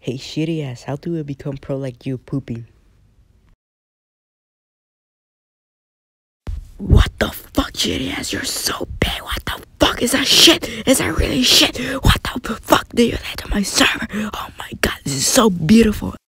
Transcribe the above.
Hey shitty ass, how do I become pro like you pooping? What the fuck, shitty ass? You're so big. What the fuck is that shit? Is that really shit? What the fuck did you do to my server? Oh my god, this is so beautiful.